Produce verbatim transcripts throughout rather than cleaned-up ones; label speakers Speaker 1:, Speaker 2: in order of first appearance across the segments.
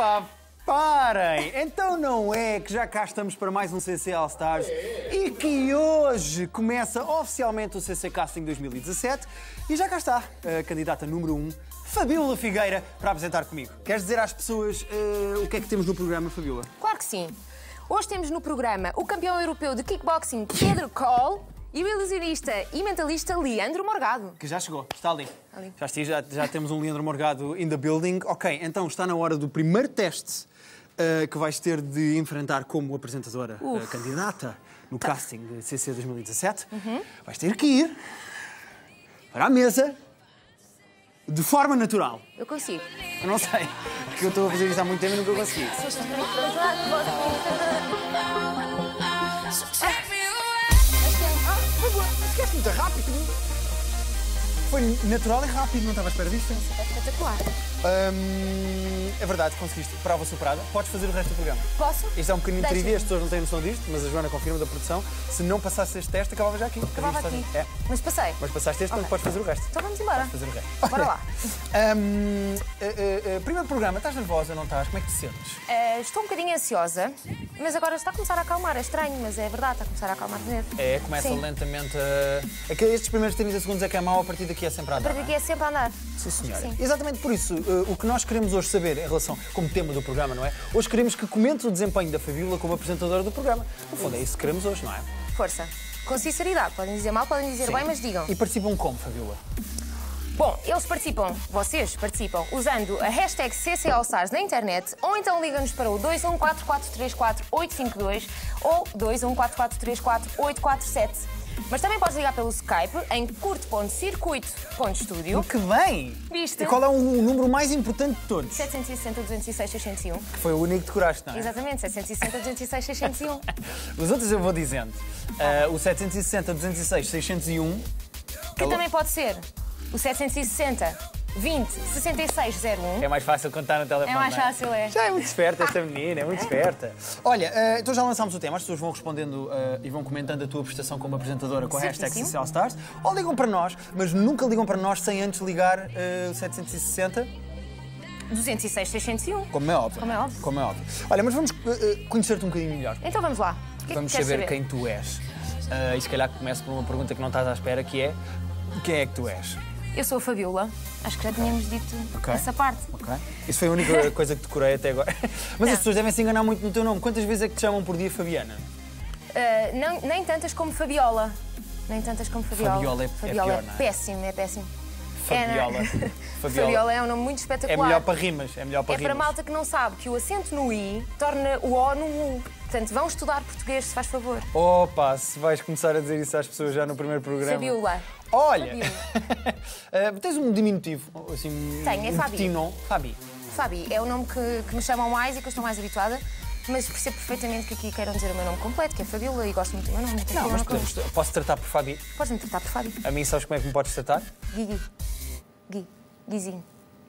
Speaker 1: Epá, parem! Então não é que já cá estamos para mais um C C All Stars e que hoje começa oficialmente o C C Casting dois mil e dezassete e já cá está a candidata número um, Fabíola Figueira, para apresentar comigo. Queres dizer às pessoas uh, o que é que temos no programa, Fabíola?
Speaker 2: Claro que sim. Hoje temos no programa o campeão europeu de kickboxing Pedro Cole e o ilusionista e mentalista Leandro Morgado.
Speaker 1: Que já chegou, está ali.
Speaker 2: ali.
Speaker 1: Já, esti, já, já temos um Leandro Morgado in the building. Ok, então está na hora do primeiro teste uh, que vais ter de enfrentar como apresentadora uh, candidata no casting de C C dois mil e dezassete. Uhum. Vais ter que ir para a mesa de forma natural.
Speaker 2: Eu consigo.
Speaker 1: Eu não sei, porque eu estou a fazer isto há muito tempo e nunca consegui. Esquece muito rápido. Foi natural e rápido, não estava à espera disto.
Speaker 2: É espetacular.
Speaker 1: Hum, é verdade, conseguiste. Prova superada. Podes fazer o resto do programa.
Speaker 2: Posso?
Speaker 1: Isto é um bocadinho de
Speaker 2: Deixa-me.
Speaker 1: trivia, as pessoas não têm noção disto, mas a Joana confirma da produção. Se não passasse este teste, acabava já aqui.
Speaker 2: Acabava aqui.
Speaker 1: É.
Speaker 2: Mas passei.
Speaker 1: Mas passaste este,
Speaker 2: Ok.
Speaker 1: portanto podes fazer o resto.
Speaker 2: Então vamos embora.
Speaker 1: Fazer o resto.
Speaker 2: Bora lá.
Speaker 1: Hum, uh, uh, uh, primeiro programa, estás nervosa, não estás? Como é que te sentes?
Speaker 2: Eh, estou um bocadinho ansiosa, mas agora está a começar a acalmar. É estranho, mas é verdade, está a começar a acalmar de novo.
Speaker 1: É, começa
Speaker 2: Sim.
Speaker 1: lentamente a... É que estes primeiros trinta segundos é que é mau, a partir daqui é sempre a
Speaker 2: A
Speaker 1: andar.
Speaker 2: partir daqui é sempre a andar.
Speaker 1: Sim, senhora.
Speaker 2: Sim.
Speaker 1: Exatamente por isso, uh, o que nós queremos hoje saber em relação, como tema do programa, não é? Hoje queremos que comentes o desempenho da Fabíola como apresentadora do programa. No fundo, é isso que queremos hoje, não é?
Speaker 2: Força. Com sinceridade. Podem dizer mal, podem dizer
Speaker 1: Sim.
Speaker 2: bem, mas digam.
Speaker 1: E participam como, Fabíola?
Speaker 2: Bom, eles participam, vocês participam, usando a hashtag C C All Stars na internet ou então ligam-nos para o dois um quatro quatro três quatro oito cinco dois ou dois um quatro quatro três quatro oito quatro sete. Mas também podes ligar pelo Skype em curto ponto circuito ponto estúdio.
Speaker 1: Que bem!
Speaker 2: Viste?
Speaker 1: E qual é o, o número mais importante de todos?
Speaker 2: setecentos e sessenta, duzentos e seis, seiscentos e um.
Speaker 1: Que foi o único que decoraste, não é?
Speaker 2: Exatamente, setecentos e sessenta, duzentos e seis, seiscentos e um.
Speaker 1: Os outros eu vou dizendo. Uh, o setecentos e sessenta, duzentos e seis, seiscentos e um.
Speaker 2: Que também pode ser o setecentos e sessenta, vinte, sessenta e seis, zero um.
Speaker 1: É mais fácil contar no telefone.
Speaker 2: É mais
Speaker 1: não é?
Speaker 2: fácil, é.
Speaker 1: Já é muito esperta esta menina, é muito esperta. Olha, uh, então já lançámos o tema, as pessoas vão respondendo uh, e vão comentando a tua prestação como apresentadora com a hashtag C C All Stars, ou ligam para nós, mas nunca ligam para nós sem antes ligar uh, o setecentos e sessenta.
Speaker 2: duzentos e seis, seiscentos e um.
Speaker 1: Como é óbvio.
Speaker 2: Como é óbvio.
Speaker 1: Como é óbvio. Olha, mas vamos uh, uh, conhecer-te um bocadinho melhor.
Speaker 2: Então vamos lá. O que é
Speaker 1: Vamos
Speaker 2: que queres
Speaker 1: saber, quem tu és. Uh, e se calhar começo por uma pergunta que não estás à espera, que é: quem é que tu és?
Speaker 2: Eu sou a Fabíola. Acho que já tínhamos dito
Speaker 1: Ok.
Speaker 2: essa parte.
Speaker 1: Ok. Isso foi a única coisa que decorei até agora. Mas
Speaker 2: Não.
Speaker 1: as pessoas devem se enganar muito no teu nome. Quantas vezes é que te chamam por dia Fabiana?
Speaker 2: Uh, não, nem tantas como Fabiola. Nem tantas como Fabiola.
Speaker 1: Fabiola é- é
Speaker 2: Fabiola
Speaker 1: pior, não é?
Speaker 2: péssimo, é péssimo.
Speaker 1: Fabiola.
Speaker 2: É,
Speaker 1: Fabiola.
Speaker 2: Fabiola é um nome muito espetacular.
Speaker 1: É melhor para rimas. É melhor para
Speaker 2: É para
Speaker 1: rimas.
Speaker 2: malta que não sabe que o acento no I torna o O no U. Portanto, vão estudar português, se faz favor.
Speaker 1: Opa, se vais começar a dizer isso às pessoas já no primeiro programa.
Speaker 2: Fabiola.
Speaker 1: Olha!
Speaker 2: Fabiola.
Speaker 1: uh, tens um diminutivo, assim,
Speaker 2: Tenho, é
Speaker 1: um
Speaker 2: Fabi.
Speaker 1: petit nom. Fabi.
Speaker 2: Fabi, é o nome que, que me chamam mais e que eu estou mais habituada. Mas percebo perfeitamente que aqui queiram dizer o meu nome completo, que é Fabiola, e gosto muito do meu nome.
Speaker 1: Não, mas podemos, posso tratar por Fabi.
Speaker 2: Podes-me tratar por Fabi.
Speaker 1: A mim, sabes como é que me podes tratar?
Speaker 2: Gui, Gui. Guizinho.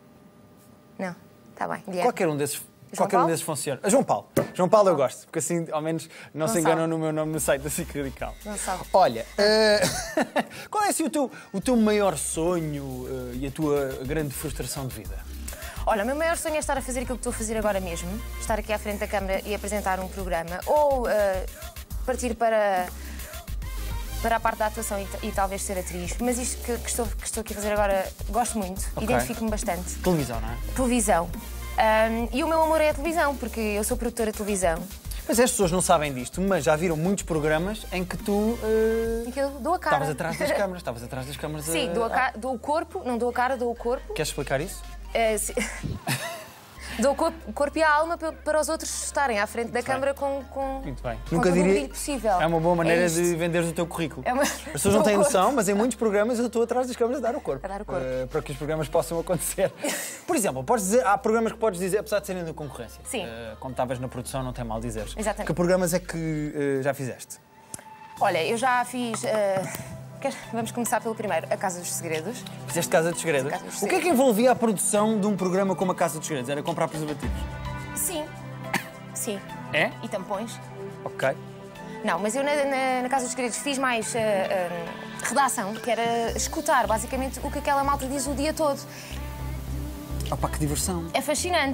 Speaker 2: Não, está bem. Guilherme.
Speaker 1: Qualquer um desses, qualquer um
Speaker 2: Paulo?
Speaker 1: desses funciona. Ah, João Paulo. João Paulo eu gosto, porque assim ao menos não, se
Speaker 2: Gonçalo.
Speaker 1: enganam no meu nome no site da S I C Radical.
Speaker 2: Gonçalo.
Speaker 1: Olha, eh, qual é assim, o, teu, o teu maior sonho eh, e a tua grande frustração de vida?
Speaker 2: Olha, o meu maior sonho é estar a fazer aquilo que estou a fazer agora mesmo. Estar aqui à frente da câmara e apresentar um programa. Ou eh, partir para, para a parte da atuação e, e talvez ser atriz. Mas isto que, que, estou, que estou aqui a fazer agora gosto muito.
Speaker 1: Ok.
Speaker 2: Identifico-me bastante.
Speaker 1: Televisão, não é?
Speaker 2: Televisão. Ahm, e o meu amor é a televisão, porque eu sou produtora de televisão.
Speaker 1: Mas as pessoas não sabem disto, mas já viram muitos programas em que tu eh,
Speaker 2: E que eu dou a cara.
Speaker 1: estavas atrás das câmaras. Estavas atrás das câmaras.
Speaker 2: Sim,
Speaker 1: a-
Speaker 2: dou, a
Speaker 1: a-
Speaker 2: ca- dou o corpo, não dou a cara, dou o corpo.
Speaker 1: Queres explicar isso?
Speaker 2: Eh, se- dou o corpo, o corpo e a alma pa- para os outros estarem à frente da câmara com, com,
Speaker 1: Muito bem.
Speaker 2: com todo o brilho possível.
Speaker 1: É uma boa maneira
Speaker 2: É isto.
Speaker 1: de venderes o teu currículo.
Speaker 2: É uma-
Speaker 1: As pessoas não
Speaker 2: Dou
Speaker 1: têm
Speaker 2: o corpo.
Speaker 1: noção, mas em muitos programas eu estou atrás das câmaras a dar o corpo.
Speaker 2: A dar o corpo.
Speaker 1: Eh, para que os programas possam acontecer. Por exemplo, podes dizer, há programas que podes dizer, apesar de serem da concorrência.
Speaker 2: Sim.
Speaker 1: Eh, quando estavas na produção, não tem mal dizeres.
Speaker 2: Exatamente.
Speaker 1: Que programas é que eh, já fizeste?
Speaker 2: Olha, eu já fiz. eh, quer- Vamos começar pelo primeiro, A Casa dos Segredos.
Speaker 1: Fizeste Casa dos Segredos?
Speaker 2: Casa dos
Speaker 1: O que é que envolvia a produção de um programa como a Casa dos Segredos? Era comprar preservativos?
Speaker 2: Sim. Sim.
Speaker 1: É?
Speaker 2: E tampões.
Speaker 1: Ok.
Speaker 2: Não, mas eu na, na- na Casa dos Segredos fiz mais eh, eh, redação, que era escutar basicamente o que aquela malta diz o dia todo.
Speaker 1: Opa, que diversão.
Speaker 2: É fascinante.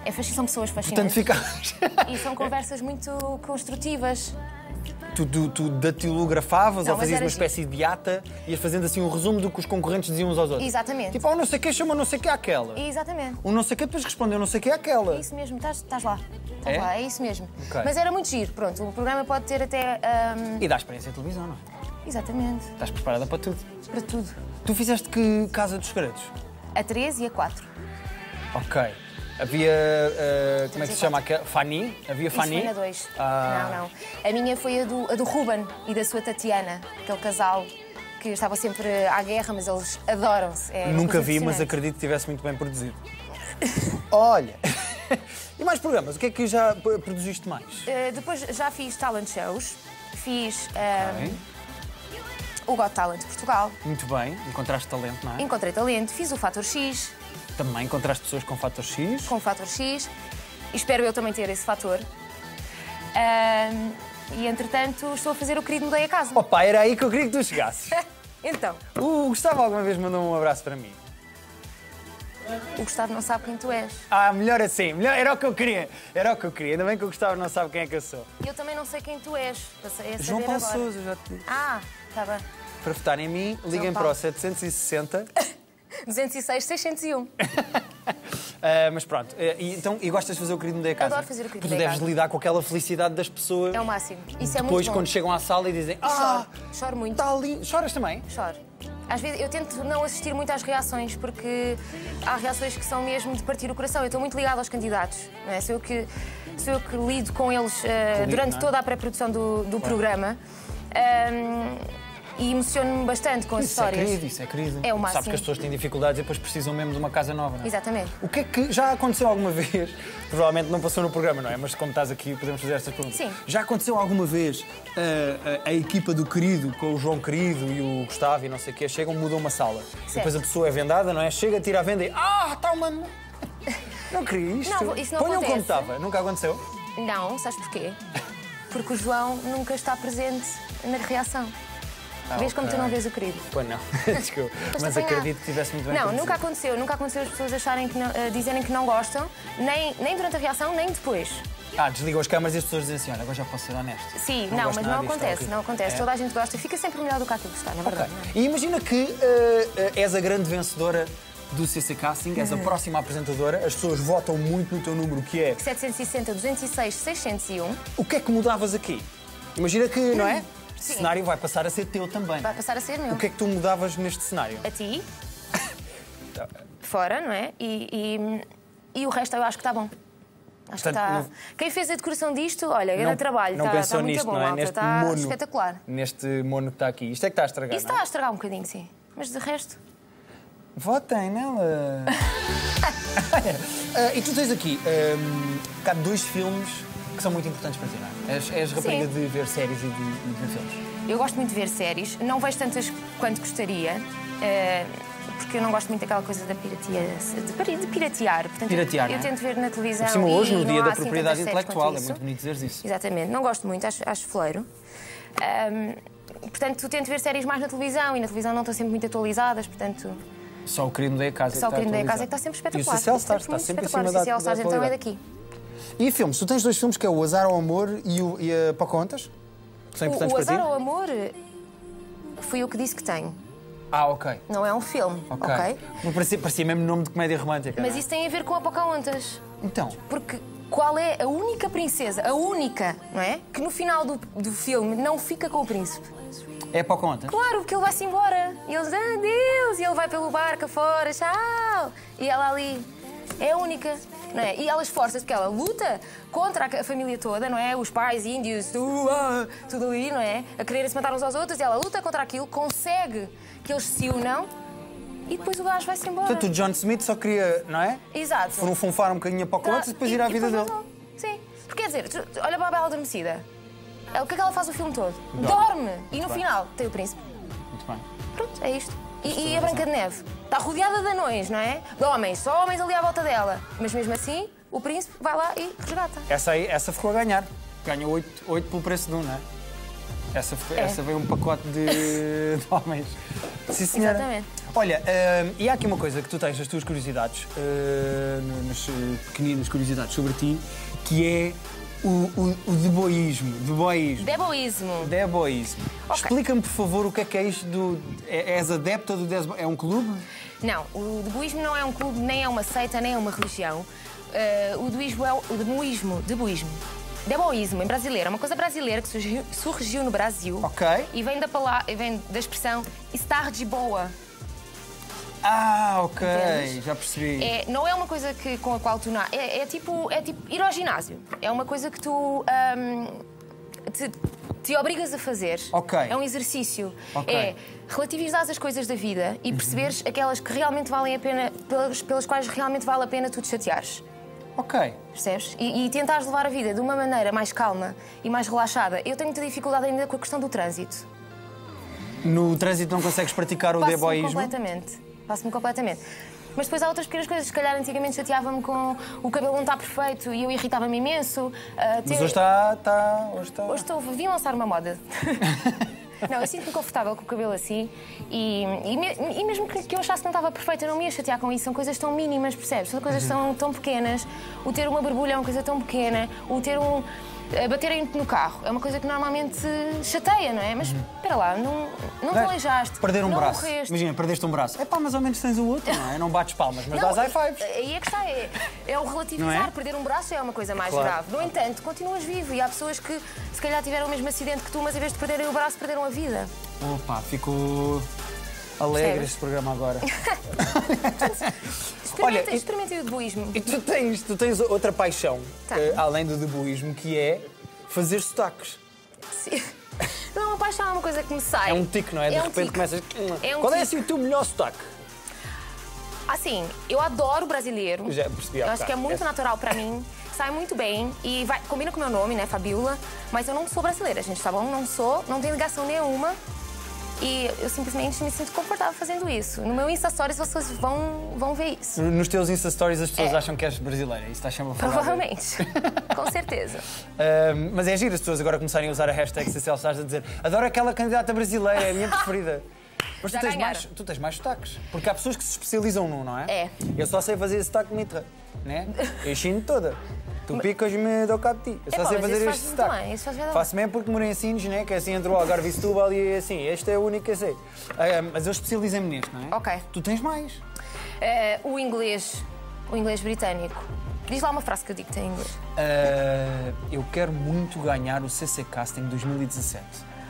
Speaker 2: É fasc- são pessoas fascinantes.
Speaker 1: Portanto, ficavas...
Speaker 2: E são conversas muito construtivas.
Speaker 1: Tu, tu, tu datilografavas
Speaker 2: Não,
Speaker 1: ou
Speaker 2: mas
Speaker 1: fazias
Speaker 2: era
Speaker 1: uma espécie de ata e ias fazendo assim um resumo do que os concorrentes diziam uns aos outros.
Speaker 2: Exatamente.
Speaker 1: Tipo, oh, não sei o que chama não sei o que àquela.
Speaker 2: Exatamente.
Speaker 1: O não sei o que depois respondeu não sei o que àquela.
Speaker 2: É isso mesmo, estás, estás lá. Estás
Speaker 1: É?
Speaker 2: lá, é isso mesmo.
Speaker 1: Ok.
Speaker 2: Mas era muito giro, pronto. O programa pode ter até. ahm,
Speaker 1: E dá experiência em televisão, não é?
Speaker 2: Exatamente.
Speaker 1: Estás preparada para tudo.
Speaker 2: Para tudo.
Speaker 1: Tu fizeste que Casa dos Segredos?
Speaker 2: A três e a quatro.
Speaker 1: Ok. Havia, uh, como é que se chama aquela? Fanny? Havia
Speaker 2: Isso
Speaker 1: Fanny?
Speaker 2: foi na dois.
Speaker 1: Ah.
Speaker 2: Não, não. A minha foi a do, a do Ruben e da sua Tatiana, aquele casal que estava sempre à guerra, mas eles adoram-se. É uma
Speaker 1: Nunca
Speaker 2: coisa
Speaker 1: vi, mas
Speaker 2: impressionante.
Speaker 1: acredito que estivesse muito bem produzido. Olha! E mais programas? O que é que já p- produziste mais?
Speaker 2: Uh, depois já fiz talent shows. Fiz ahm,
Speaker 1: Bem,
Speaker 2: o Got Talent Portugal.
Speaker 1: muito bem, encontraste talento, não é?
Speaker 2: Encontrei talento. Fiz o Fator X
Speaker 1: Também encontraste pessoas com fator X.
Speaker 2: com o Fator X. E espero eu também ter esse fator. Ahm, e entretanto estou a fazer o querido Mudei a Casa.
Speaker 1: Opa, era aí que eu queria que tu chegasses.
Speaker 2: Então,
Speaker 1: O Gustavo alguma vez mandou um abraço para mim.
Speaker 2: o Gustavo não sabe quem tu és.
Speaker 1: Ah, melhor assim, melhor, era o que eu queria. Era o que eu queria. Ainda bem que o Gustavo não sabe quem é que eu sou.
Speaker 2: E eu também não sei quem tu és. Passei a saber
Speaker 1: João Paulo
Speaker 2: agora.
Speaker 1: Sousa, já te disse.
Speaker 2: Ah, está bem.
Speaker 1: Para votarem em mim, liguem para
Speaker 2: Paulo.
Speaker 1: o setecentos e sessenta.
Speaker 2: duzentos e seis, seiscentos e um.
Speaker 1: Ah, mas pronto, ah, e, então, e gostas de fazer o querido Mudei a Casa?
Speaker 2: Adoro fazer o querido
Speaker 1: Porque tu
Speaker 2: Mudei a
Speaker 1: deves
Speaker 2: Casa.
Speaker 1: lidar com aquela felicidade das pessoas.
Speaker 2: É o máximo. Isso é
Speaker 1: Depois,
Speaker 2: muito bom.
Speaker 1: quando chegam à sala e dizem Ah,
Speaker 2: Choro. Choro muito.
Speaker 1: está lindo. Choras também?
Speaker 2: Choro. Às vezes eu tento não assistir muito às reações, porque há reações que são mesmo de partir o coração. Eu estou muito ligada aos candidatos. Não é? Sou eu que, sou eu que lido com eles eh,
Speaker 1: Lido,
Speaker 2: durante
Speaker 1: não é?
Speaker 2: toda a pré-produção do, do programa. Ahm, e emociono-me bastante com as
Speaker 1: Isso é
Speaker 2: histórias.
Speaker 1: querido, isso é querido.
Speaker 2: É o máximo.
Speaker 1: Sabes que as pessoas têm dificuldades e depois precisam mesmo de uma casa nova, não é?
Speaker 2: Exatamente.
Speaker 1: O que é que já aconteceu alguma vez? Provavelmente não passou no programa, não é? Mas como estás aqui, podemos fazer estas perguntas.
Speaker 2: Sim.
Speaker 1: Já aconteceu alguma vez ah, a, a equipa do Querido, com o João Querido e o Gustavo e não sei o quê, chegam, mudam uma sala. Depois a pessoa é vendada, não é? Chega, tira a venda e. Ah, está uma. Não queria isto.
Speaker 2: Não, isso não
Speaker 1: Ponham como
Speaker 2: acontece.
Speaker 1: estava. Nunca aconteceu?
Speaker 2: Não, sabes porquê? Porque o João nunca está presente na reação.
Speaker 1: Ah,
Speaker 2: Vês como tu
Speaker 1: ok.
Speaker 2: não vês o querido?
Speaker 1: Pois não. Desculpa.
Speaker 2: Foste
Speaker 1: Mas
Speaker 2: apanhado.
Speaker 1: acredito que tivesse muito bem
Speaker 2: Não,
Speaker 1: produzido.
Speaker 2: nunca aconteceu. Nunca aconteceu as pessoas acharem que não, eh, dizerem que não gostam, nem, nem durante a reação, nem depois.
Speaker 1: Ah, desligam as câmaras e as pessoas dizem assim: olha, agora já posso ser honesto.
Speaker 2: Sim,
Speaker 1: Não
Speaker 2: não,
Speaker 1: gosto
Speaker 2: mas
Speaker 1: nada
Speaker 2: não
Speaker 1: disto, está
Speaker 2: acontece,
Speaker 1: horrível.
Speaker 2: não acontece.
Speaker 1: É?
Speaker 2: Toda a gente gosta e fica sempre melhor do que aquilo que está, na
Speaker 1: Ok.
Speaker 2: verdade. não é?
Speaker 1: E imagina que eh, eh, és a grande vencedora do C C Casting, és a
Speaker 2: Uhum.
Speaker 1: próxima apresentadora, as pessoas votam muito no teu número, que é.
Speaker 2: setecentos e sessenta, duzentos e seis, seiscentos e um
Speaker 1: O que é que mudavas aqui? Imagina que, não é? O
Speaker 2: Sim.
Speaker 1: cenário vai passar a ser teu também.
Speaker 2: vai passar a ser meu.
Speaker 1: O que é que tu mudavas neste cenário?
Speaker 2: A ti, fora, não é? E, e, e o resto eu acho que está bom. Acho
Speaker 1: Portanto,
Speaker 2: que está...
Speaker 1: não-
Speaker 2: Quem fez a decoração disto, olha, grande trabalho.
Speaker 1: não
Speaker 2: está,
Speaker 1: pensou
Speaker 2: está muito
Speaker 1: nisto,
Speaker 2: bom,
Speaker 1: não é?
Speaker 2: malta.
Speaker 1: Neste
Speaker 2: Está
Speaker 1: mono.
Speaker 2: espetacular.
Speaker 1: Neste mono que está aqui. Isto é que está a estragar,
Speaker 2: Isso
Speaker 1: não
Speaker 2: está
Speaker 1: é?
Speaker 2: a estragar um bocadinho, sim. Mas de resto...
Speaker 1: Votem nela! Olha, ah, e tu tens aqui um, cá dois filmes que são muito importantes para ti, não é? És, és rapariga
Speaker 2: Sim.
Speaker 1: de ver séries e de, e de ver filmes.
Speaker 2: Eu gosto muito de ver séries, não vejo tantas quanto gostaria, eh, porque eu não gosto muito daquela coisa da piratia, de, pir- de piratear. Portanto,
Speaker 1: Piratear,
Speaker 2: eu, eu
Speaker 1: não é?
Speaker 2: tento ver na televisão.
Speaker 1: Por cima,
Speaker 2: e
Speaker 1: hoje, no
Speaker 2: não
Speaker 1: dia
Speaker 2: há
Speaker 1: da
Speaker 2: assim
Speaker 1: propriedade
Speaker 2: tantas séries
Speaker 1: intelectual,
Speaker 2: quanto
Speaker 1: é
Speaker 2: isso.
Speaker 1: muito bonito dizeres isso.
Speaker 2: Exatamente, não gosto muito, acho, acho fleiro. Ahm, portanto, tento ver séries mais na televisão e na televisão não estão sempre muito atualizadas, portanto.
Speaker 1: Só o Querido Mudei a Casa.
Speaker 2: Só o
Speaker 1: é que
Speaker 2: Querido Mudei a
Speaker 1: está
Speaker 2: Casa é que está sempre espetacular.
Speaker 1: E o C C L Stars está
Speaker 2: muito
Speaker 1: sempre em
Speaker 2: espetacular.
Speaker 1: cima da,
Speaker 2: O C C L
Speaker 1: da
Speaker 2: Stars então é
Speaker 1: atualidade.
Speaker 2: daqui.
Speaker 1: E filmes? Tu tens dois filmes que é o Azar ao Amor e, o, e a Pocahontas? Que são
Speaker 2: O,
Speaker 1: importantes
Speaker 2: o
Speaker 1: para ti?
Speaker 2: Azar ao Amor fui eu que disse que tenho.
Speaker 1: Ah, ok.
Speaker 2: Não é um filme,
Speaker 1: Ok.
Speaker 2: ok?
Speaker 1: Mas parecia, parecia mesmo nome de comédia romântica.
Speaker 2: Mas
Speaker 1: não é?
Speaker 2: isso tem a ver com a Pocahontas.
Speaker 1: Então,
Speaker 2: Porque qual é a única princesa, a única, não é? Que no final do, do filme não fica com o príncipe.
Speaker 1: é a Pocahontas?
Speaker 2: Claro, porque ele vai-se embora. E eles, ah, Deus! E ele vai pelo barco afora, tchau! E ela ali é a única, não é? E ela esforça-se, porque ela luta contra a família toda, não é? Os pais índios, tudo, ah, tudo ali, não é? A quererem se matar uns aos outros. E ela luta contra aquilo, consegue que eles se unam e depois o gajo vai-se embora.
Speaker 1: Portanto, o John Smith só queria, não é?
Speaker 2: Exato.
Speaker 1: Funfar um bocadinho a Pocahontas e depois ir à vida
Speaker 2: depois
Speaker 1: dele.
Speaker 2: voltou. Sim. Porque quer dizer, tu- olha para a Bela Adormecida. Ela- O que é que ela faz o filme todo?
Speaker 1: Dorme.
Speaker 2: Dorme! E no
Speaker 1: bem.
Speaker 2: final tem o príncipe.
Speaker 1: Muito bem.
Speaker 2: Pronto, é isto. E, e a Branca de Neve? Está rodeada de anões, não é? De homens, só homens ali à volta dela. Mas mesmo assim, o príncipe vai lá e resgata.
Speaker 1: Essa aí, essa ficou a ganhar. Ganhou oito, oito pelo preço de um, não é? Essa, foi-
Speaker 2: É.
Speaker 1: essa veio um pacote de, de homens. Sim, senhora.
Speaker 2: Exatamente.
Speaker 1: Olha, uh, e há aqui uma coisa que tu tens nas tuas curiosidades, uh, nas uh, pequeninas curiosidades sobre ti, que é o, o, o deboísmo. Deboísmo.
Speaker 2: Deboísmo.
Speaker 1: Deboísmo.
Speaker 2: Okay.
Speaker 1: Explica-me, por favor, o que é que é isto do... É, és adepta do deboísmo? É um clube?
Speaker 2: Não, o deboísmo não é um clube, nem é uma seita, nem é uma religião. Uh, o deboísmo é o, o deboísmo, deboísmo. Deboísmo, em brasileiro, é uma coisa brasileira que surgiu, surgiu no Brasil.
Speaker 1: Ok.
Speaker 2: E vem da, palavra, vem da expressão estar de boa.
Speaker 1: Ah, ok,
Speaker 2: Entendes?
Speaker 1: já percebi.
Speaker 2: É, não é uma coisa que, com a qual tu... Na, é, é, tipo, é tipo ir ao ginásio. É uma coisa que tu um, te, te obrigas a fazer.
Speaker 1: Ok.
Speaker 2: É um exercício.
Speaker 1: Ok.
Speaker 2: É relativizar as coisas da vida e perceberes uhum. aquelas que realmente valem a pena, pelas, pelas quais realmente vale a pena tu te chateares.
Speaker 1: Ok.
Speaker 2: Percebes? E, e tentares levar a vida de uma maneira mais calma e mais relaxada. Eu tenho muita dificuldade ainda com a questão do trânsito.
Speaker 1: No trânsito não consegues praticar o
Speaker 2: Passo-me
Speaker 1: deboísmo?
Speaker 2: completamente. Passo-me completamente. Mas depois há outras pequenas coisas. Se calhar antigamente chateava-me com o cabelo não está perfeito e eu irritava-me imenso. Uh,
Speaker 1: Mas
Speaker 2: ter...
Speaker 1: hoje está... Está... Hoje está...
Speaker 2: Hoje estou... Vim lançar uma moda. Não, eu sinto-me confortável com o cabelo assim e, e, me, e mesmo que, que eu achasse que não estava perfeita, eu não me ia chatear com isso. São coisas tão mínimas, percebes? São coisas tão, tão pequenas. O ter uma borbulha é uma coisa tão pequena. O ter um... Baterem-te no carro é uma coisa que normalmente chateia, não é? Mas espera lá, não, não te aleijaste.
Speaker 1: Perder um
Speaker 2: não
Speaker 1: braço.
Speaker 2: Morreste.
Speaker 1: Imagina, perdeste um braço. É pá, mais ou menos tens o outro, não é? Não bates palmas, mas
Speaker 2: não,
Speaker 1: dás high fives.
Speaker 2: Aí é que está, é, é o relativizar.
Speaker 1: É?
Speaker 2: Perder um braço é uma coisa mais
Speaker 1: Claro.
Speaker 2: grave. No entanto, continuas vivo e há pessoas que se calhar tiveram o mesmo acidente que tu, mas em vez de perderem o braço, perderam a vida.
Speaker 1: Opa, ficou alegre
Speaker 2: Percebes?
Speaker 1: este programa agora.
Speaker 2: Experimentem,
Speaker 1: Olha,
Speaker 2: experimentem o deboísmo.
Speaker 1: E tu tens, tu tens outra paixão,
Speaker 2: Tá.
Speaker 1: eh, além do deboísmo, que é fazer sotaques.
Speaker 2: Sim. Não é uma paixão, é uma coisa que me sai.
Speaker 1: É um tique, não é? De
Speaker 2: É um
Speaker 1: repente
Speaker 2: tique.
Speaker 1: começas...
Speaker 2: É um
Speaker 1: Qual é
Speaker 2: tique.
Speaker 1: assim o teu melhor sotaque?
Speaker 2: Assim, eu adoro o brasileiro.
Speaker 1: Já percebi há
Speaker 2: Eu acho que é
Speaker 1: bocado.
Speaker 2: muito
Speaker 1: É.
Speaker 2: natural pra mim. Sai muito bem e vai, combina com o meu nome, né, Fabiola. Mas eu não sou brasileira, gente, tá bom? Não sou, não tenho ligação nenhuma. E eu simplesmente me sinto confortável fazendo isso. No meu Insta Stories vocês vão, vão ver isso.
Speaker 1: Nos teus Insta Stories as pessoas
Speaker 2: É.
Speaker 1: acham que és brasileira. Isso estás sempre a falar.
Speaker 2: Provavelmente. Com certeza.
Speaker 1: Uh, mas é giro as pessoas agora começarem a usar a hashtag C C L Stars a dizer adoro aquela candidata brasileira, é a minha preferida. Mas tu
Speaker 2: Já
Speaker 1: tens,
Speaker 2: ganharam.
Speaker 1: mais, tu tens mais sotaques. Porque há pessoas que se especializam num, não é?
Speaker 2: É.
Speaker 1: Eu só sei fazer esse sotaque mitra, né? Eu chino toda. Tu picas-me do cabo de ti. Eu só
Speaker 2: Epá,
Speaker 1: sei
Speaker 2: mas
Speaker 1: fazer
Speaker 2: isso
Speaker 1: este
Speaker 2: faz muito
Speaker 1: sotaque.
Speaker 2: bem, isso faz verdade.
Speaker 1: Faço mesmo porque morei em Sines, né? Que é assim entre o Algarve e Setúbal e assim, este é o único que eu sei. Ah, mas eu especializei-me neste, não é?
Speaker 2: Ok.
Speaker 1: Tu tens mais.
Speaker 2: Eh, o inglês, o inglês britânico. Diz lá uma frase que eu digo que tem em inglês.
Speaker 1: Ah, eu quero muito ganhar o C C Casting dois mil e dezassete.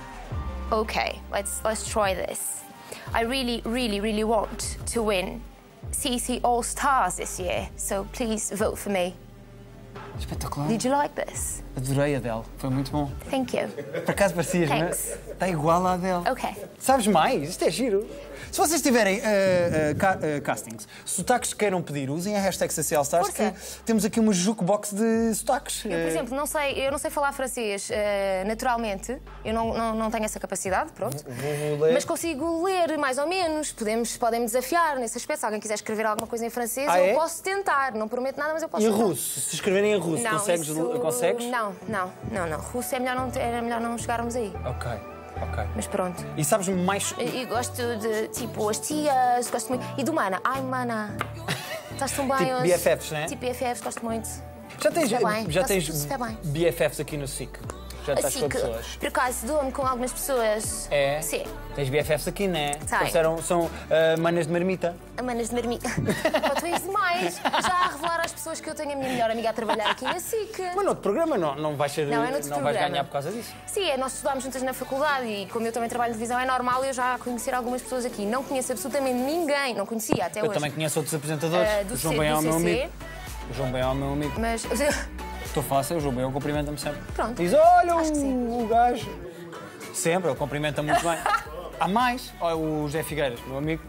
Speaker 2: Okay, let's let's try this. I really, really, really want to win C C All Stars this year, so please vote for me.
Speaker 1: Espetacular.
Speaker 2: Did you like this?
Speaker 1: Adorei a Adele, foi muito bom.
Speaker 2: Thank you.
Speaker 1: Por acaso parecias, não é?
Speaker 2: Thanks.
Speaker 1: Está igual à Adele.
Speaker 2: Okay.
Speaker 1: Sabes mais? Isto é giro. Se vocês tiverem uh, uh, ca uh, castings, sotaques que queiram pedir, usem a hashtag C C L Stars, que
Speaker 2: Força.
Speaker 1: temos aqui uma jukebox de sotaques.
Speaker 2: Eu, por exemplo, não sei, eu não sei falar francês uh, naturalmente. Eu não, não, não tenho essa capacidade, pronto.
Speaker 1: Vou, vou ler.
Speaker 2: Mas consigo ler, mais ou menos. Podemos, podem me desafiar nesse aspecto. Se alguém quiser escrever alguma coisa em francês,
Speaker 1: Ah,
Speaker 2: eu
Speaker 1: é?
Speaker 2: posso tentar. Não prometo nada, mas eu posso
Speaker 1: Em
Speaker 2: tentar.
Speaker 1: russo, se escreverem em russo,
Speaker 2: Não,
Speaker 1: consegues?
Speaker 2: isso-
Speaker 1: consegues?
Speaker 2: Não, não, não, não. Russo é melhor não, era melhor não chegarmos aí.
Speaker 1: Ok, ok.
Speaker 2: Mas pronto.
Speaker 1: E sabes mais...
Speaker 2: E, e gosto de, tipo, as tias, gosto muito. E do mana. Ai, mana. Estás tão bem
Speaker 1: Tipo
Speaker 2: hoje.
Speaker 1: B F Fs, né?
Speaker 2: Tipo B F Fs, gosto muito.
Speaker 1: Já tens,
Speaker 2: Está bem,
Speaker 1: já
Speaker 2: está
Speaker 1: tens
Speaker 2: tudo super bem.
Speaker 1: B F Fs aqui no S I C? Já estás
Speaker 2: Assim
Speaker 1: com
Speaker 2: que,
Speaker 1: pessoas?
Speaker 2: por acaso, dou-me com algumas pessoas.
Speaker 1: É?
Speaker 2: Sim.
Speaker 1: Tens B F Fs aqui, né?
Speaker 2: Tem.
Speaker 1: Eles eram- são ah, manas de marmita.
Speaker 2: Manas de marmita. Pá, tu és demais. Já a revelar às pessoas que eu tenho a minha melhor amiga a trabalhar aqui na S I C.
Speaker 1: Mas noutro programa não, não vais, ser,
Speaker 2: Não, é noutro
Speaker 1: não vais
Speaker 2: programa.
Speaker 1: ganhar por causa disso.
Speaker 2: Sim, é, nós estudámos juntas na faculdade e como eu também trabalho em televisão é normal eu já conhecer algumas pessoas aqui. Não conheço absolutamente ninguém, não conhecia até
Speaker 1: Eu
Speaker 2: hoje.
Speaker 1: também conheço outros apresentadores.
Speaker 2: Ah, do
Speaker 1: o João
Speaker 2: C-
Speaker 1: Bem é
Speaker 2: do
Speaker 1: o meu
Speaker 2: C C.
Speaker 1: amigo. O João Bem é o meu amigo.
Speaker 2: Mas
Speaker 1: Estou fácil, o João Bem cumprimenta-me sempre.
Speaker 2: Pronto.
Speaker 1: Diz, olha
Speaker 2: Acho que sim.
Speaker 1: o, o gajo. Sempre, ele cumprimenta muito bem. Há mais? Olha o José Figueiras, meu amigo.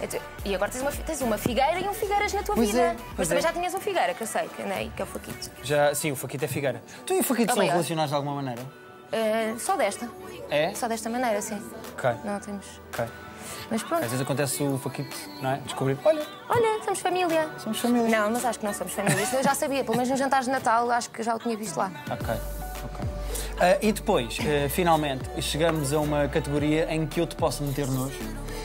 Speaker 2: E agora tens uma, tens uma figueira e um figueiras na tua
Speaker 1: Pois
Speaker 2: vida.
Speaker 1: é, pois
Speaker 2: Mas também
Speaker 1: é.
Speaker 2: já tinhas um figueira, que eu sei, que andei, que é o Faquito.
Speaker 1: Já, sim, o Faquito é Figueira. Tu e o Faquito
Speaker 2: É o
Speaker 1: são
Speaker 2: maior.
Speaker 1: relacionados de alguma maneira?
Speaker 2: Uh, só desta.
Speaker 1: É?
Speaker 2: Só desta maneira, sim.
Speaker 1: Ok,
Speaker 2: Não temos.
Speaker 1: ok.
Speaker 2: Mas pronto.
Speaker 1: Às vezes acontece o Faquito, não é? Descobrir, olha,
Speaker 2: Olha, somos família.
Speaker 1: somos família.
Speaker 2: Não, mas acho que não somos família. Isso eu já sabia, pelo menos nos jantares de Natal, acho que já o tinha visto lá.
Speaker 1: Ok, ok. Ah, e depois, ah, finalmente, chegamos a uma categoria em que eu te posso meter nojo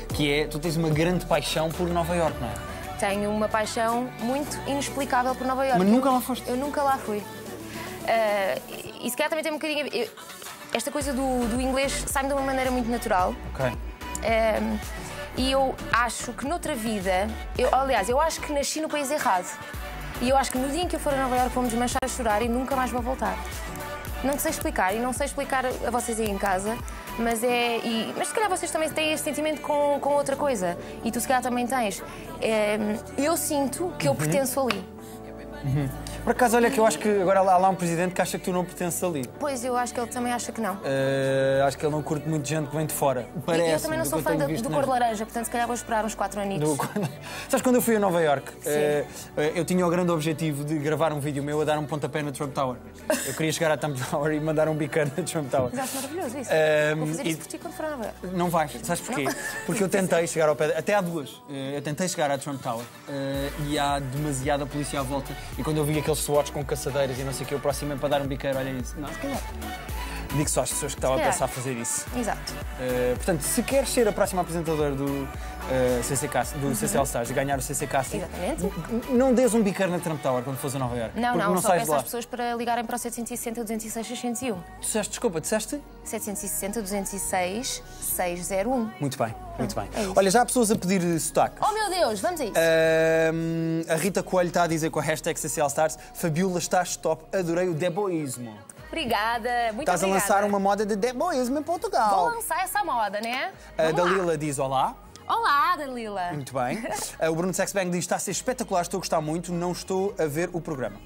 Speaker 1: que é, tu tens uma grande paixão por Nova Iorque, não é?
Speaker 2: Tenho uma paixão muito inexplicável por Nova Iorque.
Speaker 1: Mas nunca lá foste?
Speaker 2: Eu nunca lá fui. Uh, e se calhar também tem um bocadinho... Eu, esta coisa do, do inglês sai-me de uma maneira muito natural.
Speaker 1: Ok.
Speaker 2: Um, e eu acho que noutra vida... Eu, aliás, eu acho que nasci no país errado. E eu acho que no dia em que eu for a Nova Iorque vou-me desmanchar a chorar e nunca mais vou voltar. Não sei explicar, e não sei explicar a vocês aí em casa, mas é... E, mas se calhar vocês também têm esse sentimento com, com outra coisa. E tu se calhar também tens. É, eu sinto que eu
Speaker 1: uhum.
Speaker 2: pertenço ali.
Speaker 1: Uhum. Por acaso, olha que eu acho que agora há lá um presidente que acha que tu não pertences ali.
Speaker 2: Pois, eu acho que ele também acha que não.
Speaker 1: Uh, acho que ele não curte muito gente que vem de fora. Parece.
Speaker 2: Eu também não sou fã do, do cor de laranja, portanto se calhar vou esperar uns quatro anitos. Do...
Speaker 1: Sabes, quando eu fui a Nova Iorque, uh, eu tinha o grande objetivo de gravar um vídeo meu a dar um pontapé na Trump Tower. Eu queria chegar à Trump Tower e mandar um biqueiro na Trump Tower.
Speaker 2: Mas acho maravilhoso isso.
Speaker 1: Uh,
Speaker 2: vou fazer
Speaker 1: e...
Speaker 2: isso por ti quando for a Nova Iorque.
Speaker 1: Não vais, sabes porquê? Não. Porque eu tentei chegar ao pé, até há duas, uh, eu tentei chegar à Trump Tower uh, e há demasiada polícia à volta. E quando eu vi aqueles SWATs com caçadeiras e não sei o que, eu aproximei para dar um biqueiro, olha isso. Não, se calhar. Digo só às pessoas que estavam a pensar fazer isso.
Speaker 2: Exato.
Speaker 1: Uh, portanto, se queres ser a próxima apresentadora do, uh, C C Casting, do uhum. C C All Stars e ganhar o C C Casting,
Speaker 2: exatamente.
Speaker 1: Não dês um biqueiro na Trump Tower quando fores a Nova Iorque.
Speaker 2: Não, não,
Speaker 1: não
Speaker 2: só
Speaker 1: sais
Speaker 2: peço às pessoas para ligarem para o setecentos e sessenta, duzentos e seis, seiscentos e um.
Speaker 1: Disseste, desculpa, disseste?
Speaker 2: setecentos e sessenta, duzentos e seis, seiscentos e um.
Speaker 1: Muito bem, muito bem.
Speaker 2: É
Speaker 1: Olha, já há pessoas a pedir sotaque.
Speaker 2: Oh meu Deus, vamos a isso.
Speaker 1: Uh, a Rita Coelho está a dizer com a hashtag C C All Stars: Fabiola, estás top, adorei o deboísmo.
Speaker 2: Obrigada, muito
Speaker 1: Estás
Speaker 2: obrigada.
Speaker 1: Estás a lançar uma moda de deboísmo em Portugal.
Speaker 2: Vou lançar essa moda, né?
Speaker 1: A
Speaker 2: Vamos
Speaker 1: Dalila
Speaker 2: lá.
Speaker 1: diz olá.
Speaker 2: Olá, Dalila.
Speaker 1: Muito bem. O Bruno Sexbang diz: está a ser espetacular, estou a gostar muito, não estou a ver o programa.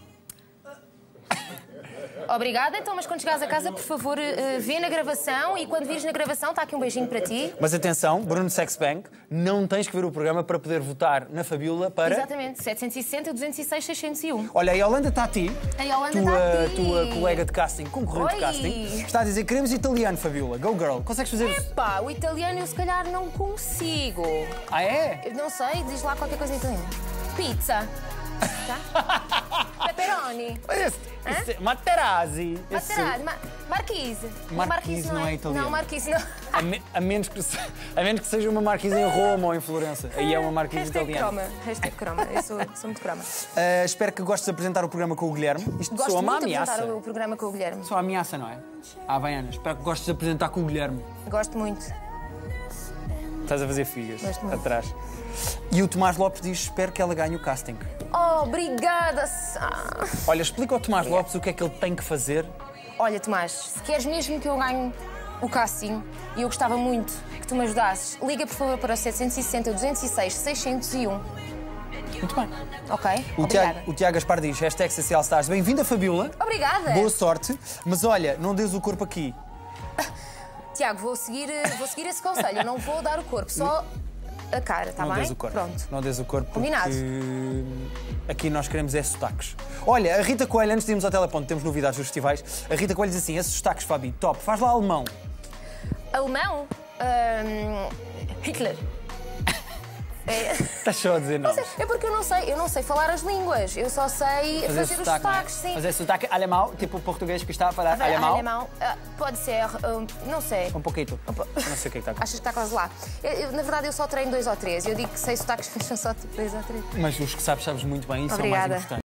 Speaker 2: Obrigada, então, mas quando chegares a casa, por favor, uh, vê na gravação e quando vires na gravação, está aqui um beijinho para ti.
Speaker 1: Mas atenção, Bruno Sexbang, não tens que ver o programa para poder votar na Fabiola para...
Speaker 2: Exatamente, setecentos e sessenta, duzentos e seis, seiscentos e um.
Speaker 1: Olha, a Yolanda está a ti,
Speaker 2: a Yolanda
Speaker 1: tua,
Speaker 2: está a ti.
Speaker 1: tua colega de casting, concorrente
Speaker 2: Oi.
Speaker 1: de casting, está a dizer: queremos italiano, Fabiola, go girl. Consegues fazer isso?
Speaker 2: Epá, o italiano eu se calhar não consigo.
Speaker 1: Ah, é?
Speaker 2: Eu não sei, diz lá qualquer coisa em italiano. Pizza. Tá? Pepperoni.
Speaker 1: Este, Materazzi.
Speaker 2: Materazzi, Ma Marquise.
Speaker 1: Marquise não é italiano.
Speaker 2: Não, Marquise não.
Speaker 1: A, me, a, menos que, a menos que seja uma marquise em Roma ou em Florença. Aí é uma marquise
Speaker 2: Hashtag
Speaker 1: italiana.
Speaker 2: croma. Hashtag croma. Eu sou, sou muito croma.
Speaker 1: Uh, espero que gostes de apresentar o programa com o Guilherme. Isto
Speaker 2: Gosto
Speaker 1: soa uma
Speaker 2: muito
Speaker 1: ameaça.
Speaker 2: de apresentar o programa com o Guilherme.
Speaker 1: Só ameaça, não é? Ah, bem, Ana, espero que gostes de apresentar com o Guilherme.
Speaker 2: Gosto muito.
Speaker 1: Estás a fazer figas
Speaker 2: Gosto muito.
Speaker 1: atrás. E o Tomás Lopes diz: espero que ela ganhe o casting.
Speaker 2: Oh, obrigada.
Speaker 1: Olha, explica ao Tomás Lopes o que é que ele tem que fazer.
Speaker 2: Olha, Tomás, se queres mesmo que eu ganhe o casting, e eu gostava muito que tu me ajudasses, liga por favor para o setecentos e sessenta, duzentos e seis, seiscentos e um.
Speaker 1: Muito bem.
Speaker 2: Ok?
Speaker 1: O
Speaker 2: Obrigada.
Speaker 1: Tiago, o Tiago Gaspar diz: hashtag C C All Stars. Bem-vinda, Fabiola.
Speaker 2: Obrigada.
Speaker 1: Boa sorte. Mas olha, não dês o corpo aqui.
Speaker 2: Tiago, vou seguir, vou seguir esse conselho. Eu não vou dar o corpo, só a cara, está bem?
Speaker 1: Não dês o corpo.
Speaker 2: Pronto.
Speaker 1: Não dês o corpo.
Speaker 2: Combinado.
Speaker 1: Porque aqui nós queremos é sotaques. Olha, a Rita Coelho, antes de irmos ao Teleponto, temos novidades dos festivais. A Rita Coelho diz assim: esses sotaques, Fabi, top. Faz lá alemão.
Speaker 2: Alemão? Um, Hitler. É...
Speaker 1: Estás só a dizer não.
Speaker 2: É porque eu não sei, eu não sei falar as línguas. Eu só sei fazer, fazer
Speaker 1: sotaque,
Speaker 2: os sotaques,
Speaker 1: não é?
Speaker 2: sim.
Speaker 1: Fazer sotaque alemão, tipo o português que está a falar
Speaker 2: Ah,
Speaker 1: alemão.
Speaker 2: Alemão? Ah, pode ser, um, não sei.
Speaker 1: Um pouquinho.
Speaker 2: Um po...
Speaker 1: Não sei o que é que está a
Speaker 2: Achas que está quase lá? Eu, eu, na verdade, eu só treino dois ou três. Eu digo que sei sotaques, mas são só tipo dois ou três.
Speaker 1: Mas os que sabes, sabes muito bem, isso
Speaker 2: Obrigada.
Speaker 1: é o mais importante.